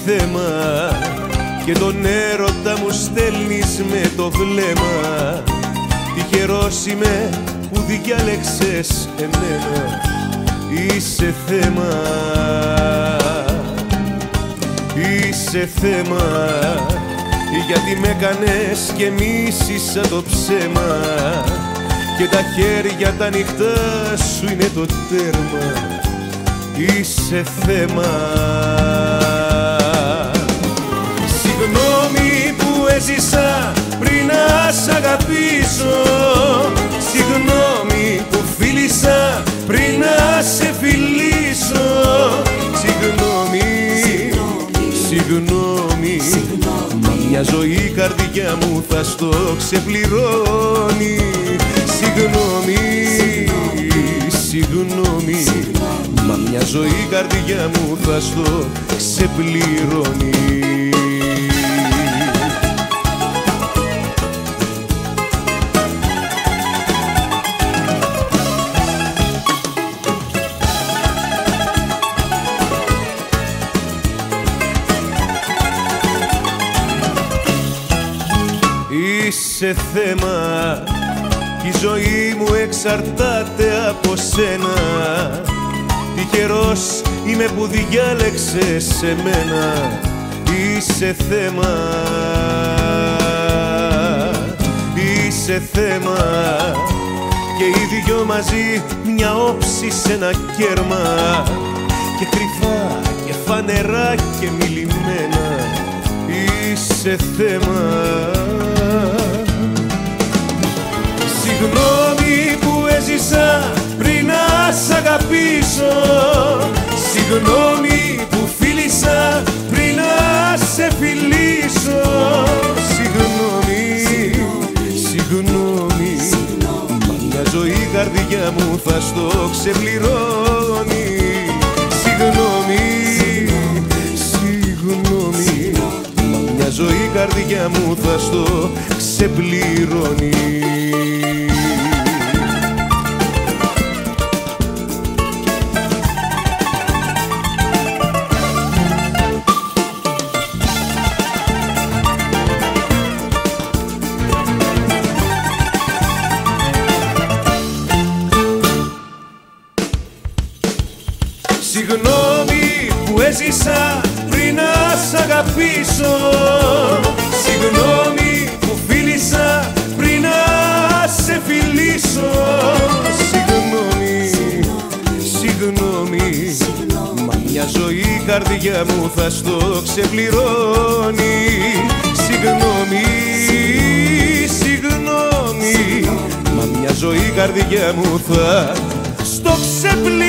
θέμα και τον έρωτα μου στέλνεις με το βλέμμα. Τυχερός είμαι που διάλεξες εμένα. Είσαι θέμα, είσαι θέμα, γιατί με έκανες και μίσησα το ψέμα και τα χέρια τα ανοιχτά σου είναι το τέρμα. Είσαι θέμα. Συγγνώμη που έζησα πριν να σ' αγαπήσω, συγγνώμη που φίλησα πριν να σε φιλήσω. Συγγνώμη, συγγνώμη, μα μια ζωή η καρδιά μου θα στο ξεπληρώνει. Συγγνώμη, συγγνώμη, μα μια ζωή η καρδιά μου θα στο ξεπληρώνει. Είσαι θέμα κι η ζωή μου εξαρτάται από σένα. Τυχερός είμαι που διάλεξες εμένα. Είσαι θέμα, είσαι θέμα, και οι δυο μαζί μια όψη σε ένα κέρμα, και κρυφά και φανερά και μιλημένα. Είσαι θέμα. Συγγνώμη που έζησα πριν να σ' αγαπήσω, συγγνώμη που φίλησα πριν να σε φιλήσω. Συγγνώμη, συγγνώμη, μα μια ζωή η καρδιά μου θα στο ξεπληρώνει. Συγγνώμη, συγγνώμη, μα μια ζωή η καρδιά μου θα στο ξεπληρώνει. Συγγνώμη που έζησα πριν να σ' αγαπήσω, συγγνώμη που φίλησα πριν να σε φιλήσω. Συγγνώμη, συγγνώμη, μα μια ζωή η καρδιά μου θα στο ξεπληρώνει. Συγγνώμη, συγγνώμη, μα μια ζωή η καρδιά μου θα στο ξεπληρώνει.